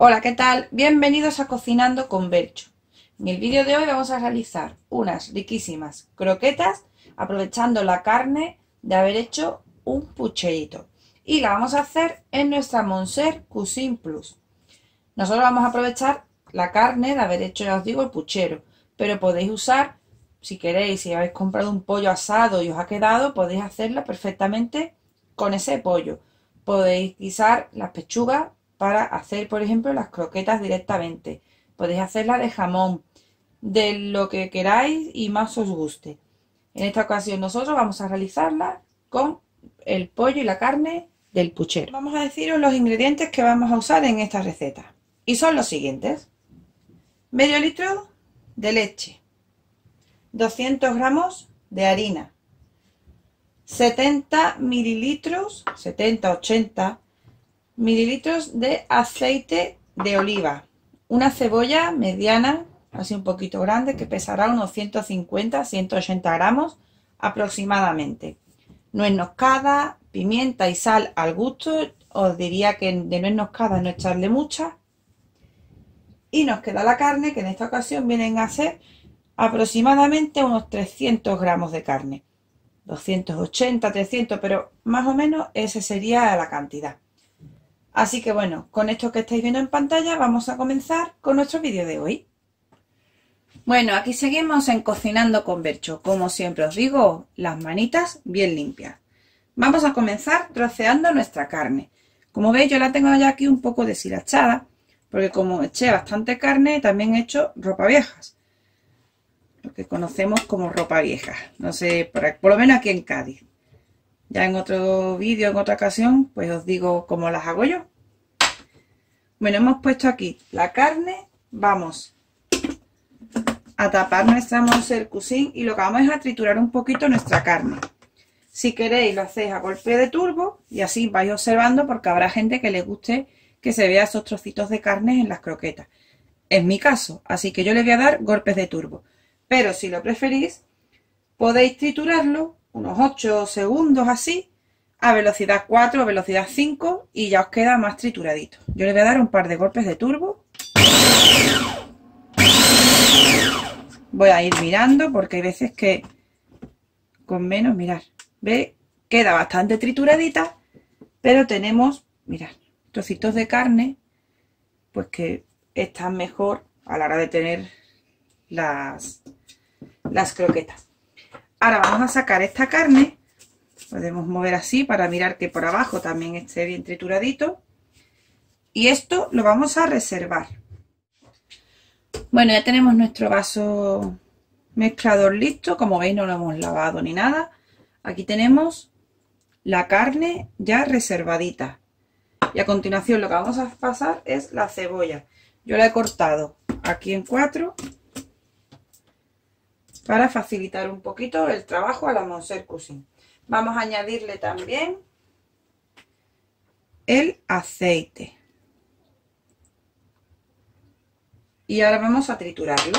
Hola, ¿qué tal? Bienvenidos a Cocinando con Belcho. En el vídeo de hoy vamos a realizar unas riquísimas croquetas aprovechando la carne de haber hecho un pucherito. Y la vamos a hacer en nuestra Montser Cuisine Plus. Nosotros vamos a aprovechar la carne de haber hecho, ya os digo, el puchero. Pero podéis usar, si queréis, si habéis comprado un pollo asado y os ha quedado, podéis hacerla perfectamente con ese pollo. Podéis guisar las pechugas para hacer, por ejemplo, las croquetas directamente. Podéis hacerla de jamón, de lo que queráis y más os guste. En esta ocasión nosotros vamos a realizarla con el pollo y la carne del puchero. Vamos a deciros los ingredientes que vamos a usar en esta receta. Y son los siguientes. Medio litro de leche, 200 gramos de harina, 70 mililitros, 70-80 mililitros de aceite de oliva, una cebolla mediana, así un poquito grande, que pesará unos 150-180 gramos aproximadamente, nuez moscada, pimienta y sal al gusto. Os diría que de nuez moscada no echarle mucha. Y nos queda la carne, que en esta ocasión vienen a ser aproximadamente unos 300 gramos de carne, 280, 300, pero más o menos esa sería la cantidad. Así que bueno, con esto que estáis viendo en pantalla vamos a comenzar con nuestro vídeo de hoy. Bueno, aquí seguimos en Cocinando con Belcho. Como siempre os digo, las manitas bien limpias. Vamos a comenzar troceando nuestra carne. Como veis, yo la tengo ya aquí un poco deshilachada, porque como eché bastante carne, también he hecho ropa viejas, lo que conocemos como ropa vieja. No sé, por lo menos aquí en Cádiz. Ya en otro vídeo, en otra ocasión, pues os digo cómo las hago yo. Bueno, hemos puesto aquí la carne. Vamos a tapar nuestra Montser Cuisine y lo que vamos es a triturar un poquito nuestra carne. Si queréis lo hacéis a golpe de turbo y así vais observando, porque habrá gente que le guste que se vea esos trocitos de carne en las croquetas. Es mi caso, así que yo le voy a dar golpes de turbo. Pero si lo preferís, podéis triturarlo unos 8 segundos así, a velocidad 4 o velocidad 5, y ya os queda más trituradito. Yo le voy a dar un par de golpes de turbo. Voy a ir mirando porque hay veces que con menos, mirad, ve, queda bastante trituradita, pero tenemos, mirad, trocitos de carne, pues que están mejor a la hora de tener las croquetas. Ahora vamos a sacar esta carne. Podemos mover así para mirar que por abajo también esté bien trituradito. Y esto lo vamos a reservar. Bueno, ya tenemos nuestro vaso mezclador listo. Como veis, no lo hemos lavado ni nada. Aquí tenemos la carne ya reservadita. Y a continuación lo que vamos a pasar es la cebolla. Yo la he cortado aquí en 4 para facilitar un poquito el trabajo a la Montser Cuisine. Vamos a añadirle también el aceite. Y ahora vamos a triturarlo.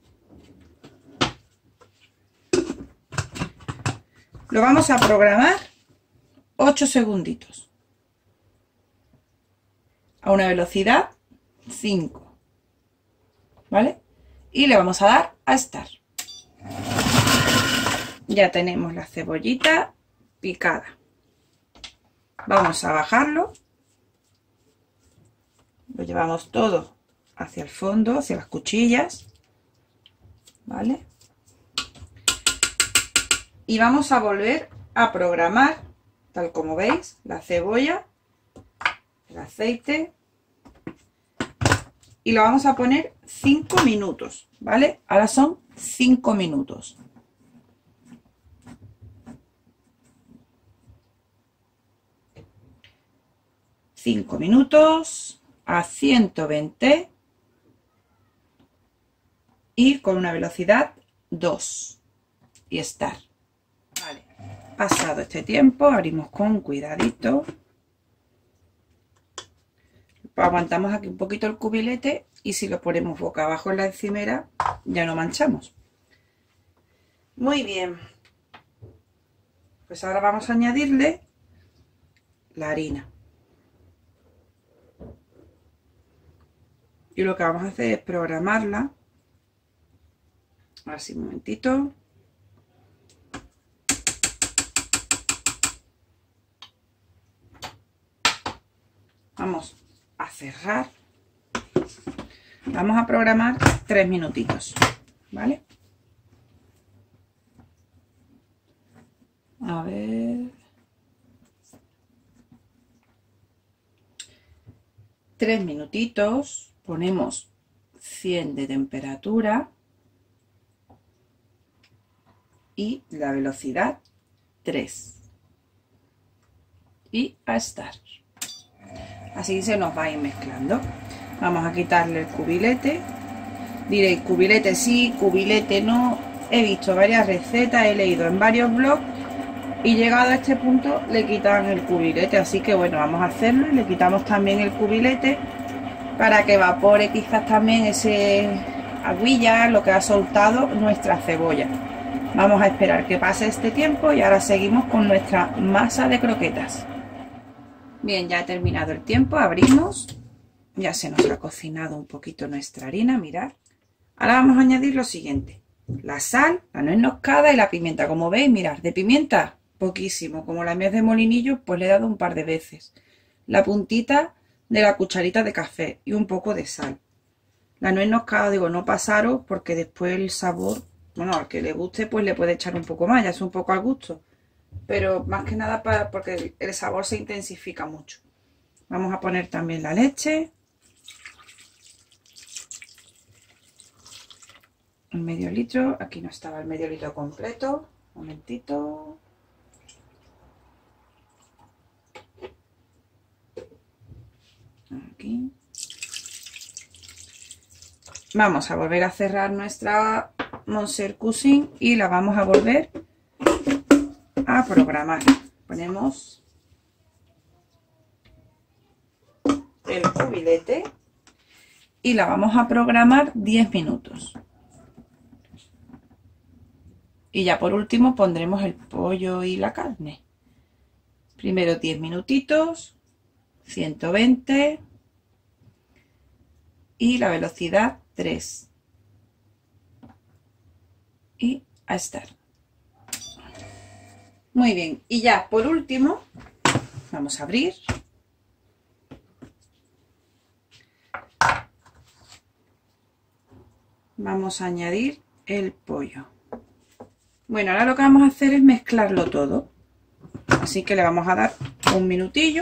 Lo vamos a programar 8 segunditos. A una velocidad 5. ¿Vale? Y le vamos a dar a Start. Ya tenemos la cebollita picada. Vamos a bajarlo. Lo llevamos todo hacia el fondo, hacia las cuchillas. ¿Vale? Y vamos a volver a programar, tal como veis, la cebolla, el aceite. Y lo vamos a poner 5 minutos. ¿Vale? Ahora son 5 minutos. A 120 y con una velocidad 2 y estar. Vale. Pasado este tiempo, abrimos con cuidadito. Aguantamos aquí un poquito el cubilete y si lo ponemos boca abajo en la encimera ya no manchamos. Muy bien. Pues ahora vamos a añadirle la harina. Y lo que vamos a hacer es programarla. Así, un momentito. Vamos a cerrar. Vamos a programar 3 minutitos, ¿vale? A ver. 3 minutitos. Ponemos 100 de temperatura. Y la velocidad 3. Y a estar. Así se nos va a ir mezclando. Vamos a quitarle el cubilete. Diréis, cubilete sí, cubilete no. He visto varias recetas, he leído en varios blogs y llegado a este punto le quitan el cubilete. Así que bueno, vamos a hacerlo y le quitamos también el cubilete para que evapore quizás también ese agüilla, lo que ha soltado nuestra cebolla. Vamos a esperar que pase este tiempo y ahora seguimos con nuestra masa de croquetas. Bien, ya ha terminado el tiempo, abrimos. Ya se nos ha cocinado un poquito nuestra harina, mirad. Ahora vamos a añadir lo siguiente. La sal, la nuez moscada y la pimienta. Como veis, mirad, de pimienta poquísimo. Como la nuez de molinillo, pues le he dado un par de veces. La puntita de la cucharita de café y un poco de sal. La nuez moscada, digo, no pasaros porque después el sabor, bueno, al que le guste, pues le puede echar un poco más, ya es un poco al gusto. Pero más que nada porque el sabor se intensifica mucho. Vamos a poner también la leche. El medio litro. Aquí no estaba el medio litro completo. Un momentito. Aquí. Vamos a volver a cerrar nuestra Monsieur Cuisine y la vamos a volver a programar. Ponemos el cubilete y la vamos a programar 10 minutos. Y ya por último pondremos el pollo y la carne. Primero 10 minutitos, 120 y la velocidad 3. Y a estar. Muy bien, y ya por último vamos a abrir. Vamos a añadir el pollo. Bueno, ahora lo que vamos a hacer es mezclarlo todo. Así que le vamos a dar un minutillo.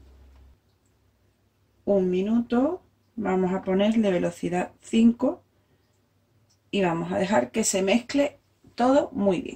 Un minuto. Vamos a ponerle velocidad 5. Y vamos a dejar que se mezcle todo muy bien.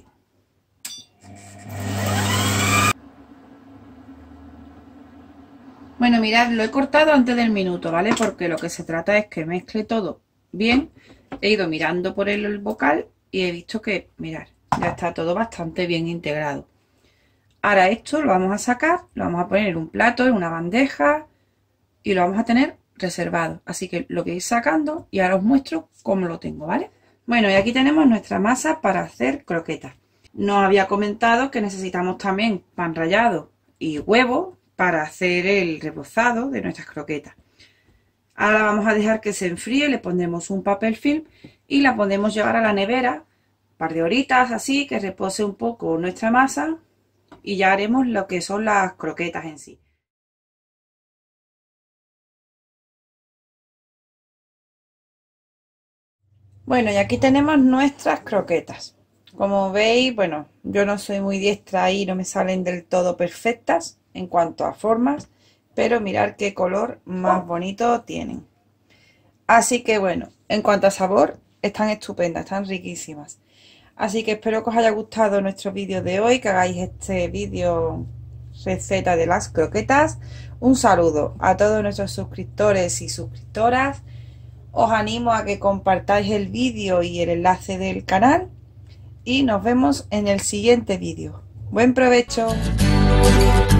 Bueno, mirad, lo he cortado antes del minuto, ¿vale? Porque lo que se trata es que mezcle todo bien. He ido mirando por el bocal y he visto que, mirad, ya está todo bastante bien integrado. Ahora esto lo vamos a sacar, lo vamos a poner en un plato, en una bandeja y lo vamos a tener reservado. Así que lo que ir sacando y ahora os muestro cómo lo tengo, ¿vale? Bueno, y aquí tenemos nuestra masa para hacer croquetas. Nos había comentado que necesitamos también pan rallado y huevo para hacer el rebozado de nuestras croquetas. Ahora vamos a dejar que se enfríe, le pondremos un papel film y la podemos llevar a la nevera un par de horitas así, que repose un poco nuestra masa y ya haremos lo que son las croquetas en sí. Bueno, y aquí tenemos nuestras croquetas. Como veis, bueno, yo no soy muy diestra y no me salen del todo perfectas en cuanto a formas, pero mirad qué color más bonito tienen. Así que bueno, en cuanto a sabor, están estupendas, están riquísimas. Así que espero que os haya gustado nuestro vídeo de hoy, que hagáis este vídeo receta de las croquetas. Un saludo a todos nuestros suscriptores y suscriptoras. Os animo a que compartáis el vídeo y el enlace del canal. Y nos vemos en el siguiente vídeo. ¡Buen provecho!